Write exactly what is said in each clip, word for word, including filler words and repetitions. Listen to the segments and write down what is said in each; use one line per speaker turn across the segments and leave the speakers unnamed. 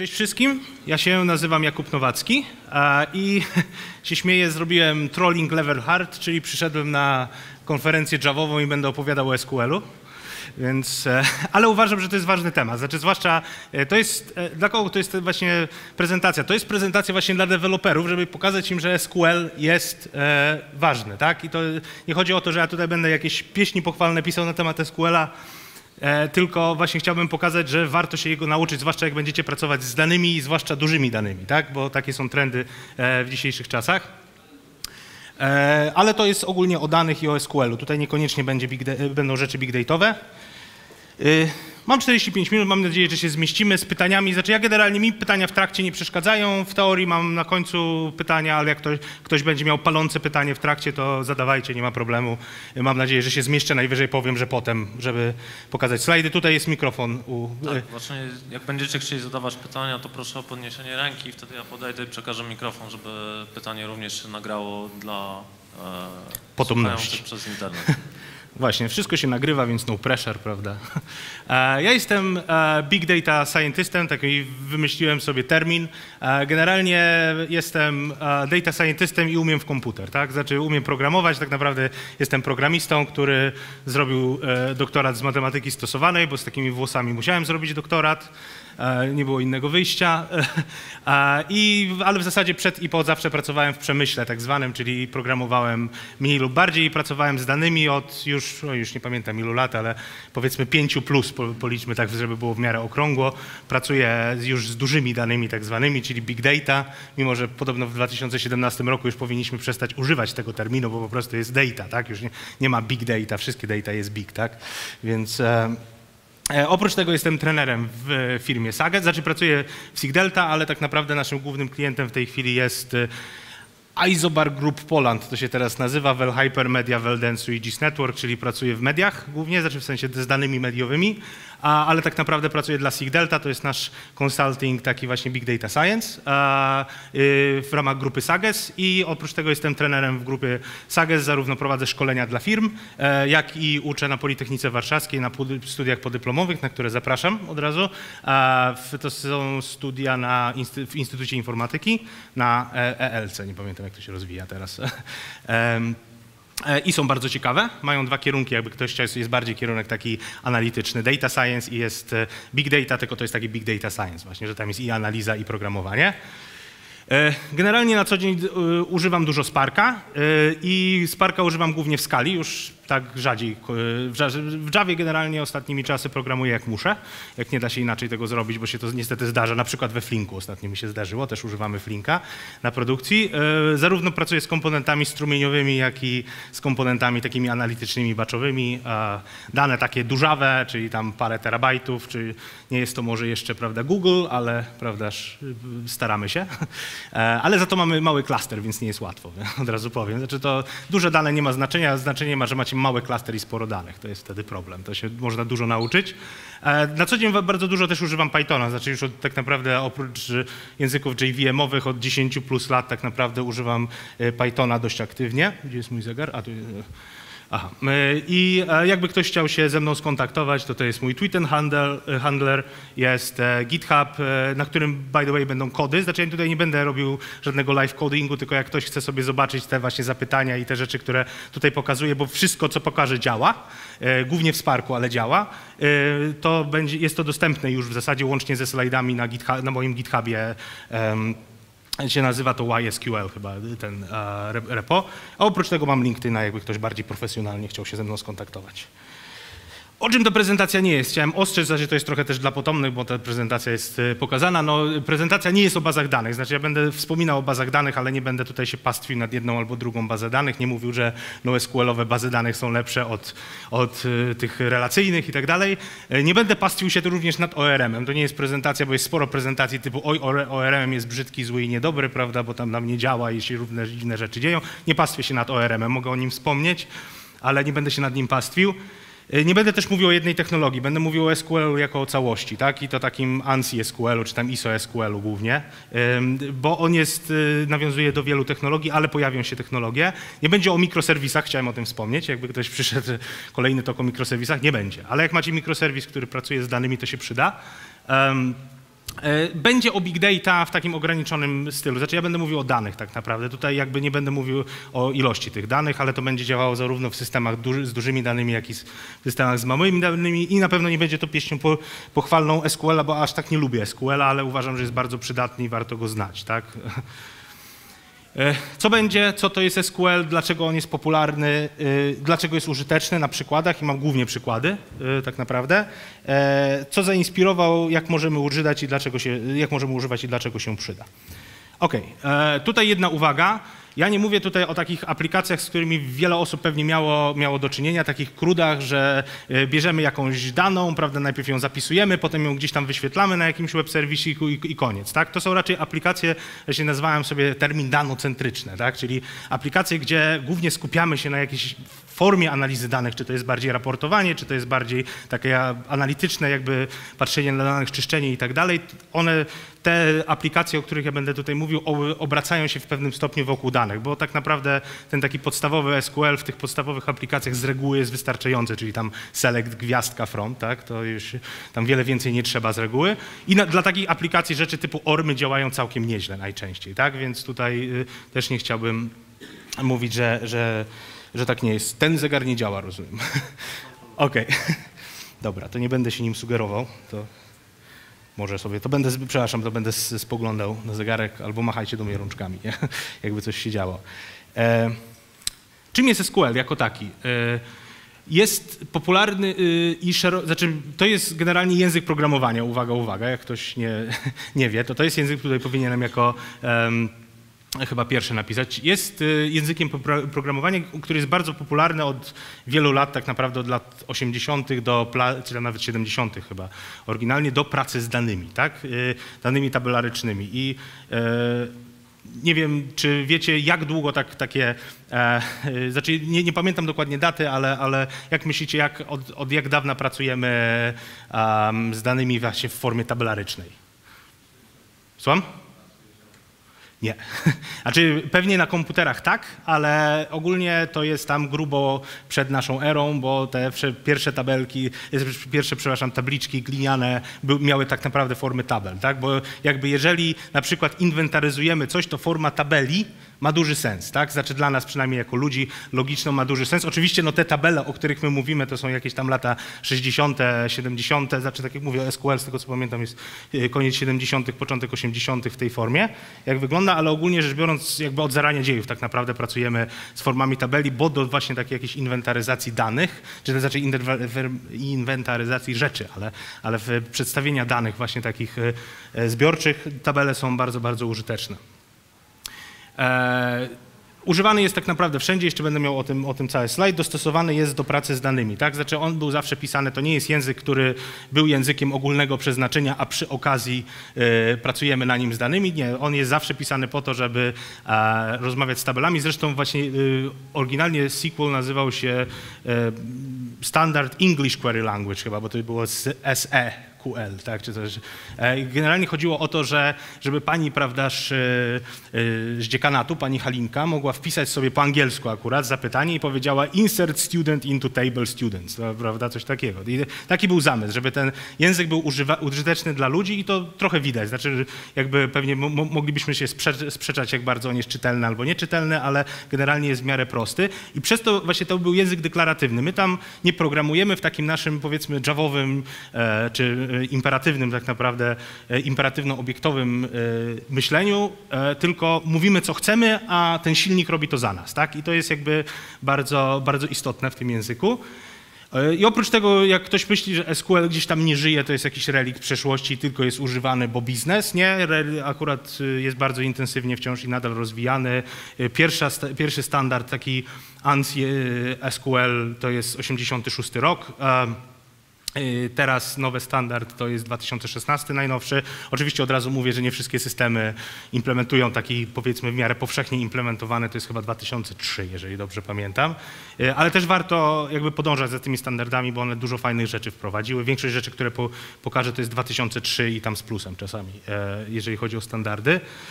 Cześć wszystkim, ja się nazywam Jakub Nowacki i się śmieję, zrobiłem trolling level hard, czyli przyszedłem na konferencję Javową i będę opowiadał o S Q L-u. Więc, ale uważam, że to jest ważny temat, znaczy zwłaszcza to jest, dla kogo to jest właśnie prezentacja? To jest prezentacja właśnie dla deweloperów, żeby pokazać im, że S Q L jest e, ważny, tak? I to nie chodzi o to, że ja tutaj będę jakieś pieśni pochwalne pisał na temat S Q L-a, e, tylko właśnie chciałbym pokazać, że warto się jego nauczyć, zwłaszcza jak będziecie pracować z danymi, zwłaszcza dużymi danymi, tak? Bo takie są trendy e, w dzisiejszych czasach. Ale to jest ogólnie o danych i o S Q L-u. Tutaj niekoniecznie będzie big będą rzeczy big dataowe. Mam czterdzieści pięć minut, mam nadzieję, że się zmieścimy z pytaniami. Znaczy ja generalnie mi pytania w trakcie nie przeszkadzają. W teorii mam na końcu pytania, ale jak ktoś, ktoś będzie miał palące pytanie w trakcie, to zadawajcie, nie ma problemu. Mam nadzieję, że się zmieszczę, najwyżej powiem, że potem, żeby pokazać slajdy. Tutaj jest mikrofon. U...
Tak, właśnie jak będziecie chcieli zadawać pytania, to proszę o podniesienie ręki i wtedy ja podejdę i przekażę mikrofon, żeby pytanie również się nagrało dla e, słuchających przez internet.
Właśnie, wszystko się nagrywa, więc no pressure, prawda? Ja jestem Big Data Scientistem, taki wymyśliłem sobie termin. Generalnie jestem Data Scientistem i umiem w komputer, tak? Znaczy umiem programować, tak naprawdę jestem programistą, który zrobił doktorat z matematyki stosowanej, bo z takimi włosami musiałem zrobić doktorat. Nie było innego wyjścia, I, ale w zasadzie przed i po zawsze pracowałem w przemyśle tak zwanym, czyli programowałem mniej lub bardziej i pracowałem z danymi od już, o już nie pamiętam ilu lat, ale powiedzmy pięciu plus, policzmy tak, żeby było w miarę okrągło. Pracuję już z dużymi danymi tak zwanymi, czyli big data, mimo że podobno w dwa tysiące siedemnastym roku już powinniśmy przestać używać tego terminu, bo po prostu jest data, tak? Już nie, nie ma big data, wszystkie data jest big, tak? Więc... E, Oprócz tego jestem trenerem w firmie Saget, znaczy pracuję w SigDelta, ale tak naprawdę naszym głównym klientem w tej chwili jest Isobar Group Poland, to się teraz nazywa, Well Hyper Media, Well Dance i G I S Network, czyli pracuję w mediach głównie, znaczy w sensie z danymi mediowymi, a, ale tak naprawdę pracuję dla SigDelta, to jest nasz consulting, taki właśnie Big Data Science a, y, w ramach grupy Sages i oprócz tego jestem trenerem w grupie Sages, zarówno prowadzę szkolenia dla firm, e, jak i uczę na Politechnice Warszawskiej na studiach podyplomowych, na które zapraszam od razu. A, w, to są studia na insty, w Instytucie Informatyki, na E L C, nie pamiętam jak to się rozwija teraz. I są bardzo ciekawe, mają dwa kierunki, jakby ktoś chciał, jest bardziej kierunek taki analityczny, data science i jest big data, tylko to jest taki big data science właśnie, że tam jest i analiza i programowanie. Generalnie na co dzień używam dużo Sparka i Sparka używam głównie w skali, już tak rzadziej. W Javie generalnie ostatnimi czasy programuję jak muszę, jak nie da się inaczej tego zrobić, bo się to niestety zdarza, na przykład we Flinku ostatnio mi się zdarzyło, też używamy Flinka na produkcji. Zarówno pracuję z komponentami strumieniowymi, jak i z komponentami takimi analitycznymi, batchowymi. Dane takie dużawe, czyli tam parę terabajtów, czy nie jest to może jeszcze, prawda, Google, ale, prawda, staramy się. Ale za to mamy mały klaster, więc nie jest łatwo, od razu powiem. Znaczy to duże dane nie ma znaczenia, znaczenie ma, że macie mały klaster i sporo danych, to jest wtedy problem, to się można dużo nauczyć. Na co dzień bardzo dużo też używam Pythona, znaczy już od, tak naprawdę oprócz języków J V M-owych od dziesięciu plus lat tak naprawdę używam Pythona dość aktywnie. Gdzie jest mój zegar? A, tu jest... Aha. I jakby ktoś chciał się ze mną skontaktować, to to jest mój Twitter handler, jest GitHub, na którym by the way będą kody. Znaczy ja tutaj nie będę robił żadnego live codingu, tylko jak ktoś chce sobie zobaczyć te właśnie zapytania i te rzeczy, które tutaj pokazuję, bo wszystko co pokażę działa, głównie w Sparku, ale działa, to będzie, jest to dostępne już w zasadzie łącznie ze slajdami na, GitHub, na moim GitHubie. Się nazywa to Y S Q L chyba, ten repo. A oprócz tego mam LinkedIna, jakby ktoś bardziej profesjonalnie chciał się ze mną skontaktować. O czym ta prezentacja nie jest? Chciałem ostrzec, że to jest trochę też dla potomnych, bo ta prezentacja jest pokazana. No, prezentacja nie jest o bazach danych, znaczy ja będę wspominał o bazach danych, ale nie będę tutaj się pastwił nad jedną albo drugą bazę danych. Nie mówił, że NoSQL-owe bazy danych są lepsze od, od tych relacyjnych i tak dalej. Nie będę pastwił się tu również nad O R M-em. To nie jest prezentacja, bo jest sporo prezentacji typu oj, O R M jest brzydki, zły i niedobry, prawda, bo tam nam nie działa i się różne dziwne rzeczy dzieją. Nie pastwię się nad O R M-em, mogę o nim wspomnieć, ale nie będę się nad nim pastwił. Nie będę też mówił o jednej technologii, będę mówił o S Q L-u jako o całości, tak? I to takim ANSI S Q L-u, czy tam I S O S Q L-u głównie, bo on jest, nawiązuje do wielu technologii, ale pojawią się technologie. Nie będzie o mikroserwisach, chciałem o tym wspomnieć, jakby ktoś przyszedł, kolejny tok o mikroserwisach, nie będzie. Ale jak macie mikroserwis, który pracuje z danymi, to się przyda. Będzie o big data w takim ograniczonym stylu. Znaczy ja będę mówił o danych tak naprawdę. Tutaj jakby nie będę mówił o ilości tych danych, ale to będzie działało zarówno w systemach duży, z dużymi danymi, jak i w systemach z małymi danymi i na pewno nie będzie to pieśnią po, pochwalną S Q L-a, bo aż tak nie lubię S Q L-a, ale uważam, że jest bardzo przydatny i warto go znać, tak? Co będzie, co to jest S Q L, dlaczego on jest popularny, dlaczego jest użyteczny na przykładach i mam głównie przykłady tak naprawdę. Co zainspirował, jak możemy używać i dlaczego się, jak możemy używać i dlaczego się przyda. Ok, tutaj jedna uwaga. Ja nie mówię tutaj o takich aplikacjach, z którymi wiele osób pewnie miało, miało do czynienia, takich crudach, że bierzemy jakąś daną, prawda, najpierw ją zapisujemy, potem ją gdzieś tam wyświetlamy na jakimś web serwisiku i, i koniec, tak? To są raczej aplikacje, ja się nazwałem sobie termin danocentryczne, tak? Czyli aplikacje, gdzie głównie skupiamy się na jakiejś formie analizy danych, czy to jest bardziej raportowanie, czy to jest bardziej takie analityczne jakby patrzenie na danych, czyszczenie i tak dalej. One, te aplikacje, o których ja będę tutaj mówił, obracają się w pewnym stopniu wokół danych, bo tak naprawdę ten taki podstawowy S Q L w tych podstawowych aplikacjach z reguły jest wystarczający, czyli tam select, gwiazdka, from, tak? To już tam wiele więcej nie trzeba z reguły. I na, dla takich aplikacji rzeczy typu ormy działają całkiem nieźle najczęściej, tak? Więc tutaj y, też nie chciałbym mówić, że, że że tak nie jest. Ten zegar nie działa, rozumiem. Okej. Okay. Dobra, to nie będę się nim sugerował. To może sobie, to będę, przepraszam, to będę spoglądał na zegarek albo machajcie do mnie rączkami, nie? Jakby coś się działo. E, czym jest S Q L jako taki? E, jest popularny y, i szeroko, znaczy to jest generalnie język programowania, uwaga, uwaga, jak ktoś nie, nie wie, to to jest język, który powinienem jako um, chyba pierwszy napisać. Jest językiem programowania, który jest bardzo popularny od wielu lat, tak naprawdę od lat osiemdziesiątych do, czy nawet siedemdziesiątych chyba, oryginalnie do pracy z danymi, tak? Danymi tabelarycznymi. I e, nie wiem, czy wiecie, jak długo tak, takie, e, znaczy nie, nie pamiętam dokładnie daty, ale, ale jak myślicie, jak, od, od jak dawna pracujemy um, z danymi właśnie w formie tabelarycznej? Słucham? Nie. Znaczy pewnie na komputerach tak, ale ogólnie to jest tam grubo przed naszą erą, bo te pierwsze tabelki, pierwsze, przepraszam, tabliczki gliniane miały tak naprawdę formy tabel, tak? Bo jakby jeżeli na przykład inwentaryzujemy coś, to forma tabeli ma duży sens, tak? Znaczy dla nas przynajmniej jako ludzi logiczną ma duży sens. Oczywiście no te tabele, o których my mówimy, to są jakieś tam lata sześćdziesiąte, siedemdziesiąte, znaczy tak jak mówię, S Q L z tego co pamiętam jest koniec siedemdziesiątych, początek osiemdziesiątych w tej formie, jak wygląda, ale ogólnie rzecz biorąc jakby od zarania dziejów tak naprawdę pracujemy z formami tabeli, bo do właśnie takiej jakiejś inwentaryzacji danych, czy to znaczy inwentaryzacji rzeczy, ale, ale w przedstawienia danych właśnie takich zbiorczych tabele są bardzo, bardzo użyteczne. E, używany jest tak naprawdę wszędzie, jeszcze będę miał o tym, o tym cały slajd, dostosowany jest do pracy z danymi, tak? Znaczy on był zawsze pisany, to nie jest język, który był językiem ogólnego przeznaczenia, a przy okazji e, pracujemy na nim z danymi, nie, on jest zawsze pisany po to, żeby e, rozmawiać z tabelami, zresztą właśnie e, oryginalnie S Q L nazywał się e, Standard English Query Language chyba, bo to było S E Q L, tak, czy też. Generalnie chodziło o to, że żeby pani, prawda, z dziekanatu, pani Halinka, mogła wpisać sobie po angielsku akurat zapytanie i powiedziała insert student into table students, prawda, coś takiego. I taki był zamysł, żeby ten język był używa, użyteczny dla ludzi i to trochę widać, znaczy jakby pewnie moglibyśmy się sprze sprzeczać, jak bardzo on jest czytelny albo nieczytelny, ale generalnie jest w miarę prosty i przez to właśnie to był język deklaratywny. My tam nie programujemy w takim naszym, powiedzmy, javowym e, czy imperatywnym tak naprawdę, imperatywno-obiektowym myśleniu, tylko mówimy co chcemy, a ten silnik robi to za nas, tak? I to jest jakby bardzo, bardzo istotne w tym języku. I oprócz tego, jak ktoś myśli, że S Q L gdzieś tam nie żyje, to jest jakiś relikt przeszłości, tylko jest używany, bo biznes, nie, akurat jest bardzo intensywnie wciąż i nadal rozwijany. Pierwsza, pierwszy standard taki ANSI S Q L to jest osiemdziesiąty szósty rok. Teraz nowy standard to jest dwa tysiące szesnasty najnowszy. Oczywiście od razu mówię, że nie wszystkie systemy implementują taki, powiedzmy, w miarę powszechnie implementowany, to jest chyba dwa tysiące trzeci, jeżeli dobrze pamiętam. Ale też warto jakby podążać za tymi standardami, bo one dużo fajnych rzeczy wprowadziły. Większość rzeczy, które po, pokażę, to jest dwa tysiące trzeci i tam z plusem czasami, jeżeli chodzi o standardy.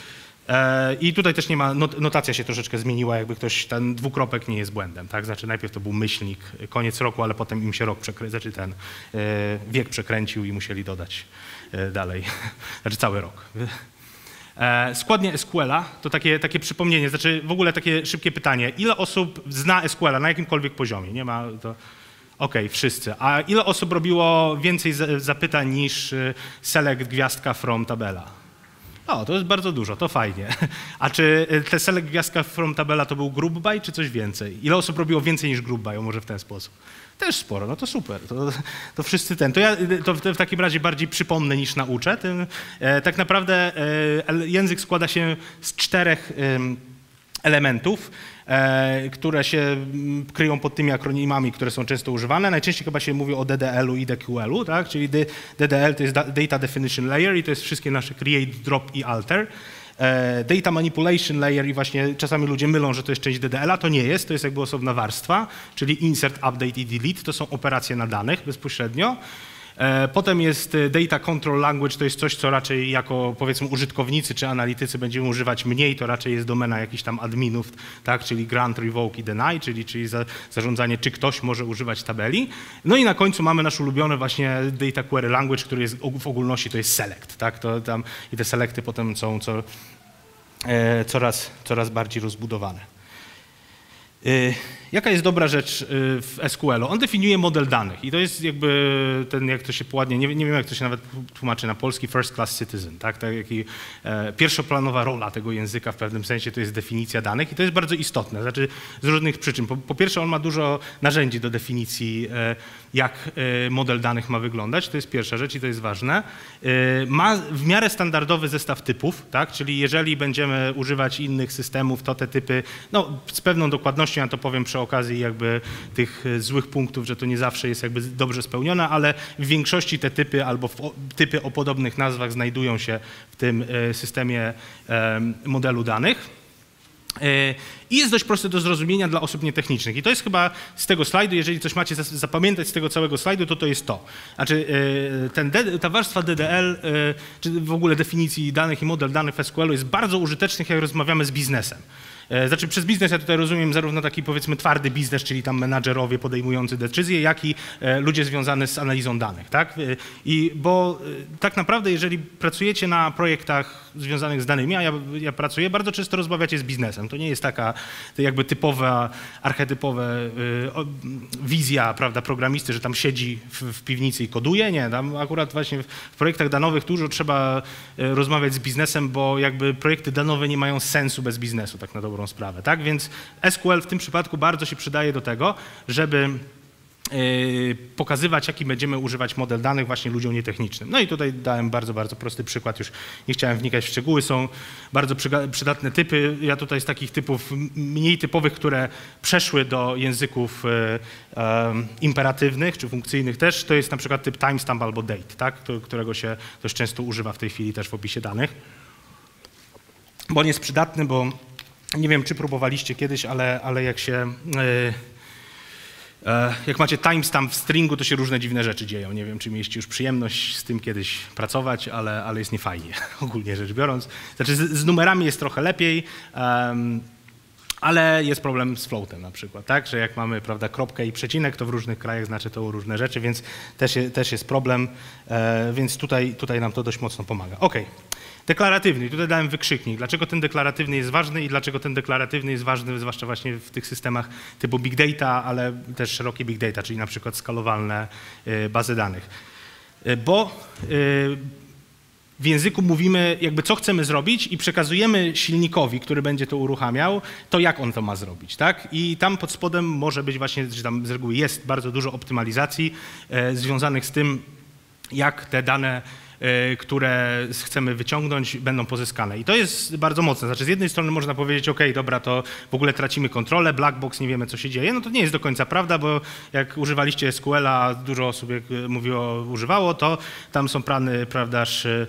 I tutaj też nie ma, notacja się troszeczkę zmieniła, jakby ktoś, ten dwukropek nie jest błędem, tak? Znaczy najpierw to był myślnik, koniec roku, ale potem im się rok przekręcił, znaczy ten wiek przekręcił i musieli dodać dalej, znaczy cały rok. Składnie S Q L-a to takie, takie przypomnienie, znaczy w ogóle takie szybkie pytanie, ile osób zna S Q L-a na jakimkolwiek poziomie? Nie ma to... Okej, okay, wszyscy. A ile osób robiło więcej zapytań niż select gwiazdka from tabela? O, to jest bardzo dużo, to fajnie. A czy te select gwiazdka from tabela to był group by, czy coś więcej? Ile osób robiło więcej niż group by, może w ten sposób? Też sporo, no to super, to, to wszyscy ten. To ja to w, w takim razie bardziej przypomnę niż nauczę. Tym, e, tak naprawdę e, język składa się z czterech e, elementów, e, które się kryją pod tymi akronimami, które są często używane. Najczęściej chyba się mówi o D D L-u i D Q L-u, tak? Czyli D D L to jest Data Definition Layer i to jest wszystkie nasze create, drop i alter. E, data Manipulation Layer i właśnie czasami ludzie mylą, że to jest część D D L-a, to nie jest, to jest jakby osobna warstwa, czyli insert, update i delete, to są operacje na danych bezpośrednio. Potem jest Data Control Language, to jest coś, co raczej jako powiedzmy użytkownicy czy analitycy będziemy używać mniej, to raczej jest domena jakichś tam adminów, tak, czyli grant, revoke i deny, czyli, czyli za, zarządzanie, czy ktoś może używać tabeli. No i na końcu mamy nasz ulubiony właśnie Data Query Language, który jest w ogólności to jest select, tak, to tam i te selecty potem są co, e, coraz, coraz bardziej rozbudowane. Jaka jest dobra rzecz w S Q L-u? On definiuje model danych i to jest jakby ten, jak to się ładnie, nie, nie wiem jak to się nawet tłumaczy na polski, first class citizen, tak? Tak jaki, e, pierwszoplanowa rola tego języka w pewnym sensie to jest definicja danych i to jest bardzo istotne, znaczy z różnych przyczyn. Po, po pierwsze on ma dużo narzędzi do definicji, e, jak e, model danych ma wyglądać, to jest pierwsza rzecz i to jest ważne. E, ma w miarę standardowy zestaw typów, tak? Czyli jeżeli będziemy używać innych systemów, to te typy, no z pewną dokładnością, ja to powiem przy okazji jakby tych złych punktów, że to nie zawsze jest jakby dobrze spełnione, ale w większości te typy albo w, typy o podobnych nazwach znajdują się w tym systemie modelu danych. I jest dość proste do zrozumienia dla osób nietechnicznych. I to jest chyba z tego slajdu, jeżeli coś macie zapamiętać z tego całego slajdu, to to jest to. Znaczy ten, ta warstwa D D L, czy w ogóle definicji danych i model danych w S Q L-u jest bardzo użytecznych, jak rozmawiamy z biznesem. Znaczy przez biznes ja tutaj rozumiem zarówno taki powiedzmy twardy biznes, czyli tam menadżerowie podejmujący decyzje, jak i ludzie związani z analizą danych, tak? I bo tak naprawdę jeżeli pracujecie na projektach związanych z danymi, a ja, ja pracuję, bardzo często rozmawiacie z biznesem. To nie jest taka to jakby typowa, archetypowa wizja, prawda, programisty, że tam siedzi w, w piwnicy i koduje. Nie, tam akurat właśnie w, w projektach danowych dużo trzeba rozmawiać z biznesem, bo jakby projekty danowe nie mają sensu bez biznesu, tak na dobrą sprawę, tak? Więc S Q L w tym przypadku bardzo się przydaje do tego, żeby yy, pokazywać, jaki będziemy używać model danych właśnie ludziom nietechnicznym. No i tutaj dałem bardzo, bardzo prosty przykład, już nie chciałem wnikać w szczegóły, są bardzo przydatne typy. Ja tutaj z takich typów mniej typowych, które przeszły do języków yy, yy, imperatywnych czy funkcyjnych też, to jest na przykład typ timestamp albo date, tak? Którego się dość często używa w tej chwili też w opisie danych. Bo on jest przydatny, bo nie wiem, czy próbowaliście kiedyś, ale, ale jak się, jak macie timestamp w stringu, to się różne dziwne rzeczy dzieją. Nie wiem, czy mieliście już przyjemność z tym kiedyś pracować, ale, ale jest niefajnie, ogólnie rzecz biorąc. Znaczy z, z numerami jest trochę lepiej, um, ale jest problem z floatem na przykład, tak? Że jak mamy, prawda, kropkę i przecinek, to w różnych krajach znaczy to różne rzeczy, więc też, też jest problem, e, więc tutaj, tutaj nam to dość mocno pomaga. Okay. Deklaratywny, tutaj dałem wykrzyknik. Dlaczego ten deklaratywny jest ważny i dlaczego ten deklaratywny jest ważny, zwłaszcza właśnie w tych systemach typu big data, ale też szerokie big data, czyli na przykład skalowalne y, bazy danych. Y, bo y, w języku mówimy jakby co chcemy zrobić i przekazujemy silnikowi, który będzie to uruchamiał, to jak on to ma zrobić, tak? I tam pod spodem może być właśnie, że tam z reguły jest bardzo dużo optymalizacji y, związanych z tym, jak te dane, które chcemy wyciągnąć, będą pozyskane. I to jest bardzo mocne. Znaczy z jednej strony można powiedzieć, ok, dobra, to w ogóle tracimy kontrolę, black box, nie wiemy, co się dzieje. No to nie jest do końca prawda, bo jak używaliście S Q L-a, dużo osób jak mówiło, używało, to tam są plany, prawdaż,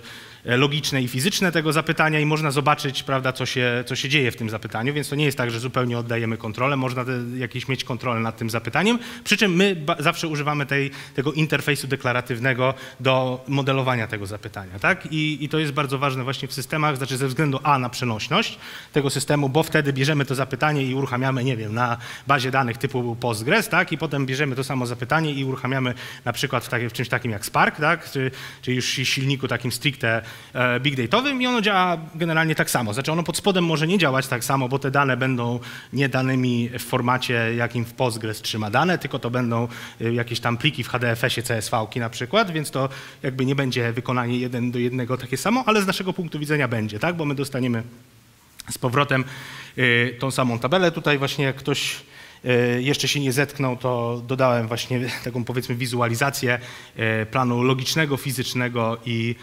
logiczne i fizyczne tego zapytania i można zobaczyć, prawda, co się, co się dzieje w tym zapytaniu, więc to nie jest tak, że zupełnie oddajemy kontrolę, można te, jakieś mieć kontrolę nad tym zapytaniem, przy czym my zawsze używamy tej, tego interfejsu deklaratywnego do modelowania tego zapytania, tak? I, I to jest bardzo ważne właśnie w systemach, znaczy ze względu a na przenośność tego systemu, bo wtedy bierzemy to zapytanie i uruchamiamy, nie wiem, na bazie danych typu Postgres, tak? I potem bierzemy to samo zapytanie i uruchamiamy na przykład w, takie, w czymś takim jak Spark, tak? Czy, czy już silniku takim stricte e, big dataowym i ono działa generalnie tak samo. Znaczy ono pod spodem może nie działać tak samo, bo te dane będą nie danymi w formacie, jakim w Postgres trzyma dane, tylko to będą e, jakieś tam pliki w H D F S ie, C S V-ki na przykład, więc to jakby nie będzie wykonanie jeden do jednego takie samo, ale z naszego punktu widzenia będzie, tak? Bo my dostaniemy z powrotem y, tą samą tabelę. Tutaj właśnie jak ktoś y, jeszcze się nie zetknął, to dodałem właśnie taką powiedzmy wizualizację y, planu logicznego, fizycznego i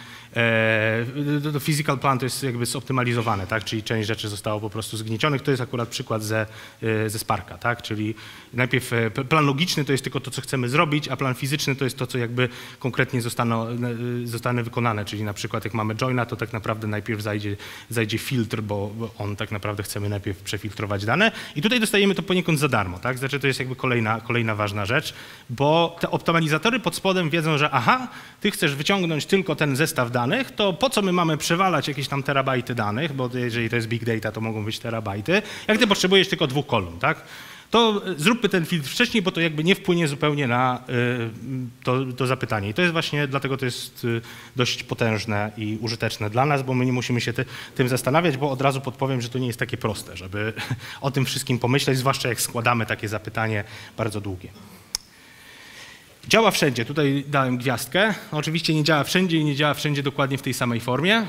e, physical plan to jest jakby zoptymalizowane, tak? Czyli część rzeczy zostało po prostu zgniecionych. To jest akurat przykład ze, ze Sparka, tak? Czyli najpierw plan logiczny to jest tylko to, co chcemy zrobić, a plan fizyczny to jest to, co jakby konkretnie zostaną, zostanie wykonane. Czyli na przykład jak mamy joina, to tak naprawdę najpierw zajdzie, zajdzie filtr, bo on tak naprawdę chcemy najpierw przefiltrować dane i tutaj dostajemy to poniekąd za darmo, tak? Znaczy to jest jakby kolejna, kolejna ważna rzecz, bo te optymalizatory pod spodem wiedzą, że aha, ty chcesz wyciągnąć tylko ten zestaw danych, to po co my mamy przewalać jakieś tam terabajty danych, bo jeżeli to jest big data, to mogą być terabajty, jak ty potrzebujesz tylko dwóch kolumn, tak? To zróbmy ten filtr wcześniej, bo to jakby nie wpłynie zupełnie na y, to, to zapytanie. I to jest właśnie, dlatego to jest y, dość potężne i użyteczne dla nas, bo my nie musimy się ty, tym zastanawiać, bo od razu podpowiem, że to nie jest takie proste, żeby o tym wszystkim pomyśleć, zwłaszcza jak składamy takie zapytanie bardzo długie. Działa wszędzie, tutaj dałem gwiazdkę. Oczywiście nie działa wszędzie i nie działa wszędzie dokładnie w tej samej formie.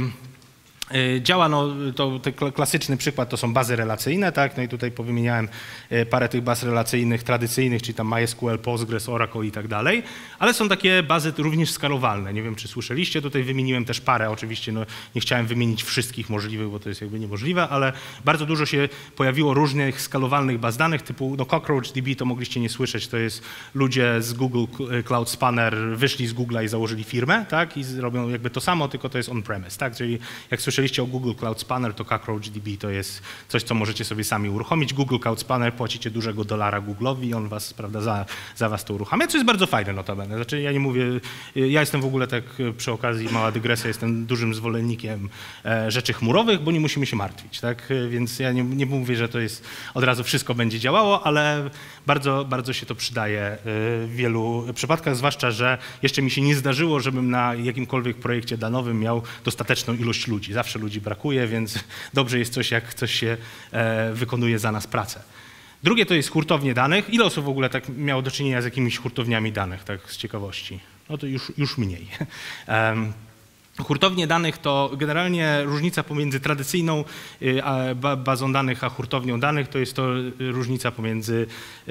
Działa, no to, to klasyczny przykład to są bazy relacyjne, tak, no i tutaj powymieniałem parę tych baz relacyjnych tradycyjnych, czyli tam MySQL, Postgres, Oracle i tak dalej, ale są takie bazy również skalowalne, nie wiem czy słyszeliście, tutaj wymieniłem też parę, oczywiście no, nie chciałem wymienić wszystkich możliwych, bo to jest jakby niemożliwe, ale bardzo dużo się pojawiło różnych skalowalnych baz danych typu no CockroachDB, to mogliście nie słyszeć, to jest ludzie z Google Cloud Spanner wyszli z Google'a i założyli firmę, tak, i robią jakby to samo, tylko to jest on-premise, tak, czyli jak słyszeliście o Google Cloud Spanner, to CockroachDB to jest coś, co możecie sobie sami uruchomić. Google Cloud Spanner płacicie dużego dolara Google'owi i on was, prawda, za, za was to uruchamia, co jest bardzo fajne notabene. Znaczy ja nie mówię, ja jestem w ogóle tak przy okazji, mała dygresja, jestem dużym zwolennikiem e, rzeczy chmurowych, bo nie musimy się martwić, tak? Więc ja nie, nie mówię, że to jest od razu wszystko będzie działało, ale bardzo, bardzo się to przydaje w wielu przypadkach, zwłaszcza, że jeszcze mi się nie zdarzyło, żebym na jakimkolwiek projekcie danowym miał dostateczną ilość ludzi. Zawsze ludzi brakuje, więc dobrze jest coś, jak coś się e, wykonuje za nas pracę. Drugie to jest hurtownie danych. Ile osób w ogóle tak miało do czynienia z jakimiś hurtowniami danych, tak z ciekawości? No to już, już mniej. Um, Hurtownie danych to generalnie różnica pomiędzy tradycyjną bazą danych a hurtownią danych, to jest to różnica pomiędzy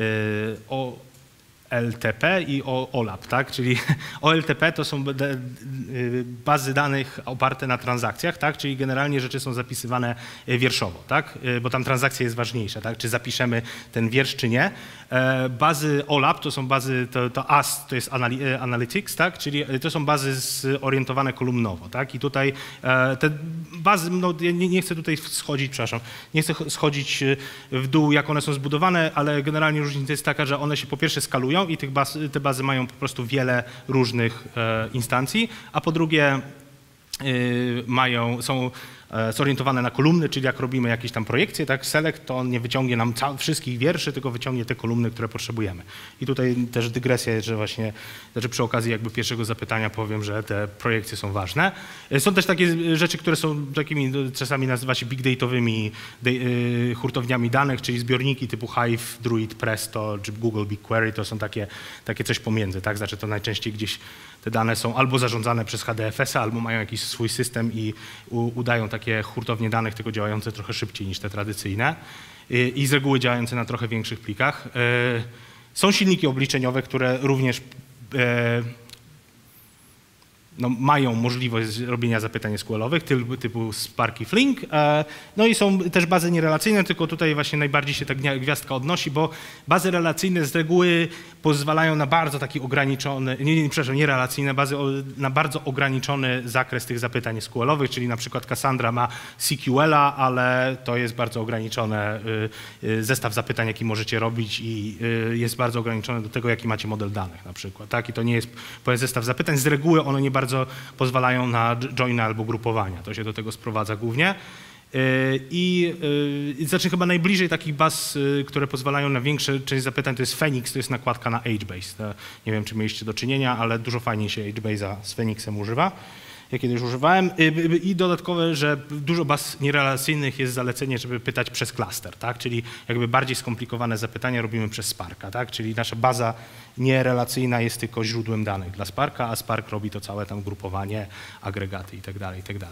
o L T P i O L A P, tak? Czyli O L T P to są bazy danych oparte na transakcjach, tak? Czyli generalnie rzeczy są zapisywane wierszowo, tak? Bo tam transakcja jest ważniejsza, tak? Czy zapiszemy ten wiersz, czy nie. Bazy O L A P to są bazy, to, to A S to jest Analytics, tak? Czyli to są bazy zorientowane kolumnowo, tak? I tutaj te bazy, no nie, nie chcę tutaj schodzić, przepraszam, nie chcę schodzić w dół, jak one są zbudowane, ale generalnie różnica jest taka, że one się po pierwsze skalują i tych baz, te bazy mają po prostu wiele różnych e, instancji, a po drugie e, mają, są e, zorientowane na kolumny, czyli jak robimy jakieś tam projekcje, tak, select, to on nie wyciągnie nam wszystkich wierszy, tylko wyciągnie te kolumny, które potrzebujemy. I tutaj też dygresja jest, że właśnie, znaczy przy okazji jakby pierwszego zapytania powiem, że te projekcje są ważne. E, są też takie rzeczy, które są takimi, czasami nazywa się big dataowymi de, e, hurtowniami danych, czyli zbiorniki typu Hive, Druid, Presto, czy Google BigQuery, to są takie, takie coś pomiędzy, tak, znaczy to najczęściej gdzieś te dane są albo zarządzane przez H D F S a, albo mają jakiś swój system i u, udają takie hurtownie danych, tylko działające trochę szybciej niż te tradycyjne i, i z reguły działające na trochę większych plikach. E, są silniki obliczeniowe, które również e, no, mają możliwość robienia zapytań S Q L-owych typu, typu Spark i Flink. No i są też bazy nierelacyjne, tylko tutaj właśnie najbardziej się ta gwiazdka odnosi, bo bazy relacyjne z reguły pozwalają na bardzo taki ograniczony, nie, nie przepraszam, nierelacyjne bazy, na bardzo ograniczony zakres tych zapytań S Q L-owych, czyli na przykład Cassandra ma S Q L-a, ale to jest bardzo ograniczony zestaw zapytań, jaki możecie robić i jest bardzo ograniczony do tego, jaki macie model danych na przykład. Tak? I to nie jest powiem, zestaw zapytań. Z reguły one nie bardzo pozwalają na joiny albo grupowania. To się do tego sprowadza głównie. I znaczy chyba najbliżej takich baz, które pozwalają na większą część zapytań, to jest Phoenix, to jest nakładka na HBase. To nie wiem, czy mieliście do czynienia, ale dużo fajniej się HBase'a z Phoenixem używa. Ja kiedyś używałem. I dodatkowe, że dużo baz nierelacyjnych jest zalecenie, żeby pytać przez klaster, tak? Czyli jakby bardziej skomplikowane zapytania robimy przez Sparka, tak? Czyli nasza baza nierelacyjna jest tylko źródłem danych dla Sparka, a Spark robi to całe tam grupowanie, agregaty itd., itd.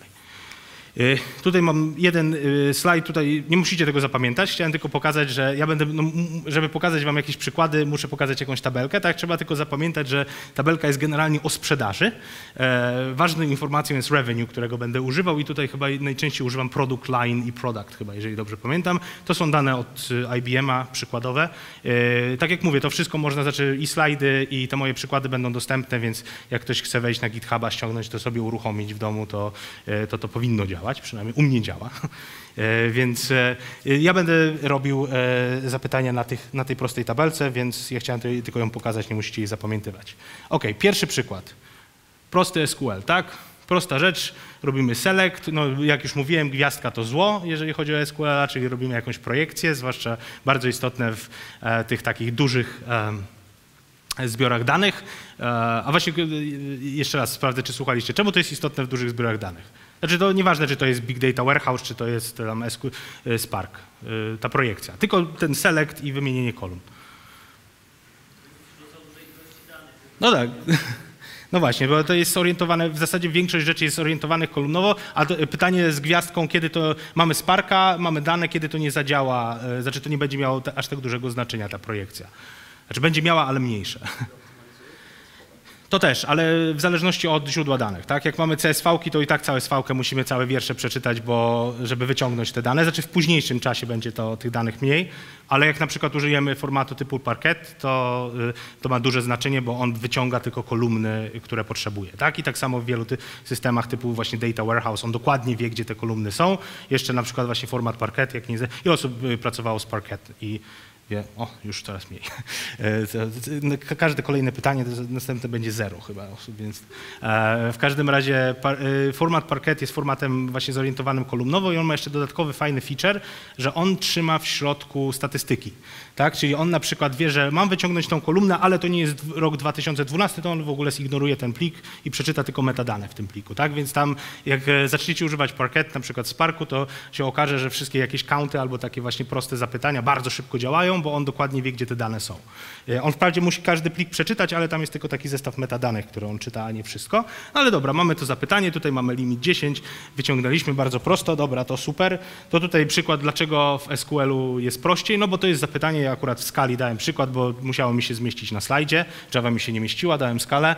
Tutaj mam jeden slajd, tutaj nie musicie tego zapamiętać, chciałem tylko pokazać, że ja będę, no, żeby pokazać wam jakieś przykłady, muszę pokazać jakąś tabelkę, tak? Trzeba tylko zapamiętać, że tabelka jest generalnie o sprzedaży. E, ważną informacją jest revenue, którego będę używał i tutaj chyba najczęściej używam product line i product chyba, jeżeli dobrze pamiętam. To są dane od I B M a przykładowe. E, tak jak mówię, to wszystko można, znaczy i slajdy i te moje przykłady będą dostępne, więc jak ktoś chce wejść na GitHuba, ściągnąć, to sobie uruchomić w domu, to to, to powinno działać. Przynajmniej u mnie działa, e, więc e, ja będę robił e, zapytania na, tych, na tej prostej tabelce, więc ja chciałem tylko ją pokazać, nie musicie jej zapamiętywać. Ok, pierwszy przykład. Prosty S Q L, tak? Prosta rzecz, robimy select, no jak już mówiłem, gwiazdka to zło, jeżeli chodzi o S Q L, czyli robimy jakąś projekcję, zwłaszcza bardzo istotne w e, tych takich dużych e, zbiorach danych. E, a właśnie jeszcze raz sprawdzę, czy słuchaliście, czemu to jest istotne w dużych zbiorach danych? Znaczy to nieważne, czy to jest Big Data Warehouse, czy to jest tam S Q L, Spark, ta projekcja. Tylko ten select i wymienienie kolumn. No tak. No właśnie, bo to jest orientowane, w zasadzie większość rzeczy jest orientowanych kolumnowo, a to, pytanie z gwiazdką, kiedy to mamy Sparka, mamy dane, kiedy to nie zadziała, znaczy to nie będzie miało aż tak dużego znaczenia ta projekcja. Znaczy będzie miała, ale mniejsze. To też, ale w zależności od źródła danych, tak? Jak mamy C S V-ki, to i tak całe S V-kę musimy całe wiersze przeczytać, bo żeby wyciągnąć te dane, znaczy w późniejszym czasie będzie to tych danych mniej, ale jak na przykład użyjemy formatu typu Parquet, to, to ma duże znaczenie, bo on wyciąga tylko kolumny, które potrzebuje, tak? I tak samo w wielu systemach typu właśnie Data Warehouse, on dokładnie wie, gdzie te kolumny są. Jeszcze na przykład właśnie format Parquet, jak nie ile osób pracowało z Parquet i wie, o, już coraz mniej. Każde kolejne pytanie, to następne będzie zero chyba osób, więc w każdym razie format Parquet jest formatem właśnie zorientowanym kolumnowo i on ma jeszcze dodatkowy fajny feature, że on trzyma w środku statystyki, tak? Czyli on na przykład wie, że mam wyciągnąć tą kolumnę, ale to nie jest rok dwa tysiące dwunasty, to on w ogóle zignoruje ten plik i przeczyta tylko metadane w tym pliku, tak? Więc tam jak zaczniecie używać Parquet, na przykład Sparku, to się okaże, że wszystkie jakieś county albo takie właśnie proste zapytania bardzo szybko działają, bo on dokładnie wie, gdzie te dane są. On wprawdzie musi każdy plik przeczytać, ale tam jest tylko taki zestaw metadanych, który on czyta, a nie wszystko. No ale dobra, mamy to zapytanie, tutaj mamy limit dziesięć, wyciągnęliśmy bardzo prosto, dobra, to super. To tutaj przykład, dlaczego w S Q L-u jest prościej, no bo to jest zapytanie, ja akurat w skali dałem przykład, bo musiało mi się zmieścić na slajdzie, Java mi się nie mieściła, dałem skalę.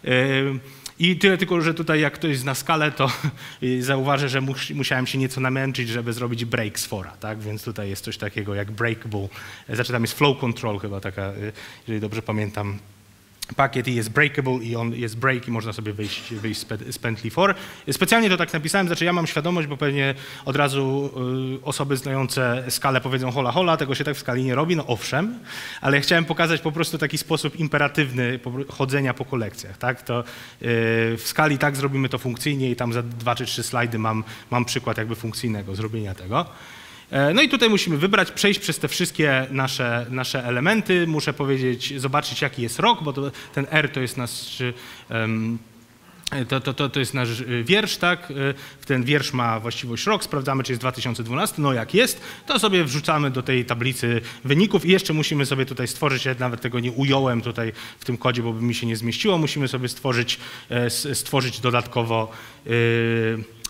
I tyle tylko, że tutaj jak ktoś zna skalę, to zauważy, że musiałem się nieco namęczyć, żeby zrobić break z fora, tak? Więc tutaj jest coś takiego jak breakable, znaczy tam jest flow control chyba taka, jeżeli dobrze pamiętam, pakiet i jest breakable i on jest break i można sobie wyjść, wyjść z pętli for. Specjalnie to tak napisałem, znaczy ja mam świadomość, bo pewnie od razu y, osoby znające skalę powiedzą hola hola, tego się tak w skali nie robi, no owszem, ale ja chciałem pokazać po prostu taki sposób imperatywny chodzenia po kolekcjach, tak? To y, w skali tak zrobimy to funkcyjnie i tam za dwa czy trzy slajdy mam, mam przykład jakby funkcyjnego zrobienia tego. No i tutaj musimy wybrać, przejść przez te wszystkie nasze, nasze elementy. Muszę powiedzieć, zobaczyć jaki jest rok, bo to, ten R to jest nasz, um, to, to, to, to jest nasz wiersz, tak? Ten wiersz ma właściwość rok, sprawdzamy, czy jest dwa tysiące dwunasty, no jak jest, to sobie wrzucamy do tej tablicy wyników i jeszcze musimy sobie tutaj stworzyć, ja nawet tego nie ująłem tutaj w tym kodzie, bo by mi się nie zmieściło, musimy sobie stworzyć, stworzyć dodatkowo yy,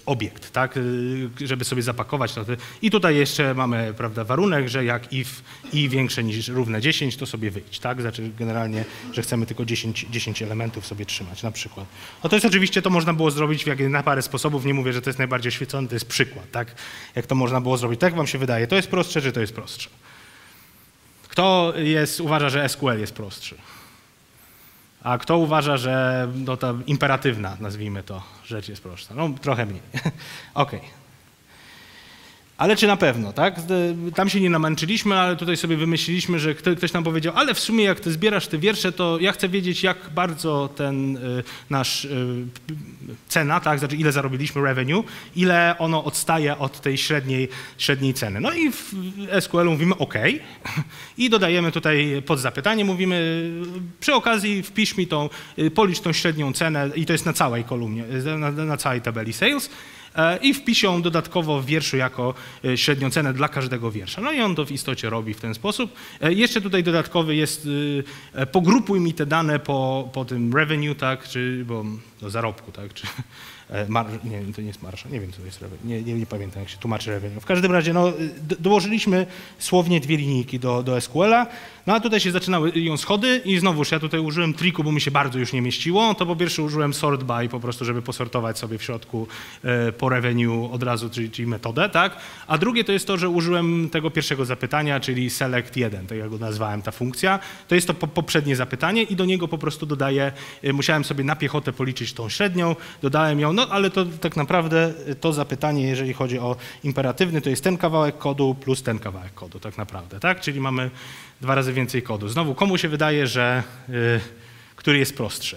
obiekt, tak, żeby sobie zapakować. To. I tutaj jeszcze mamy, prawda, warunek, że jak if i większe niż równe dziesięć, to sobie wyjdź, tak, znaczy generalnie, że chcemy tylko dziesięć, dziesięć elementów sobie trzymać na przykład. No to jest oczywiście, to można było zrobić w, na parę sposobów, nie mówię, że to jest najbardziej oświecony, to jest przykład, tak, jak to można było zrobić. Tak wam się wydaje, to jest prostsze, czy to jest prostsze? Kto jest, uważa, że S Q L jest prostszy? A kto uważa, że no, ta imperatywna, nazwijmy to, rzecz jest prostsza? No trochę mniej. Okej. Okay. Ale czy na pewno, tak? Tam się nie namęczyliśmy, ale tutaj sobie wymyśliliśmy, że ktoś nam powiedział, ale w sumie jak ty zbierasz te wiersze, to ja chcę wiedzieć, jak bardzo ten y, nasz y, cena, tak? Znaczy ile zarobiliśmy revenue, ile ono odstaje od tej średniej, średniej ceny. No i w S Q L mówimy OK i dodajemy tutaj pod zapytanie, mówimy przy okazji wpisz mi tą, policz tą średnią cenę i to jest na całej kolumnie, na, na całej tabeli sales. I wpisz ją dodatkowo w wierszu jako średnią cenę dla każdego wiersza. No i on to w istocie robi w ten sposób. Jeszcze tutaj dodatkowy jest, pogrupuj mi te dane po, po tym revenue, tak, czy bo do zarobku, tak, czy mar, nie, to nie jest marsza, nie wiem co to jest revenue, nie, nie, nie pamiętam jak się tłumaczy revenue. W każdym razie no, do, dołożyliśmy słownie dwie linijki do, do S Q L-a, no a tutaj się zaczynały ją schody i znowuż ja tutaj użyłem triku, bo mi się bardzo już nie mieściło, to po pierwsze użyłem sort by po prostu, żeby posortować sobie w środku e, po revenue od razu, czyli, czyli metodę, tak, a drugie to jest to, że użyłem tego pierwszego zapytania, czyli select jeden, tak jak go nazwałem ta funkcja, to jest to po, poprzednie zapytanie i do niego po prostu dodaję, e, musiałem sobie na piechotę policzyć tą średnią, dodałem ją, no ale to tak naprawdę to zapytanie, jeżeli chodzi o imperatywny, to jest ten kawałek kodu plus ten kawałek kodu tak naprawdę, tak, czyli mamy dwa razy więcej kodu. Znowu, komu się wydaje, że y, który jest prostszy?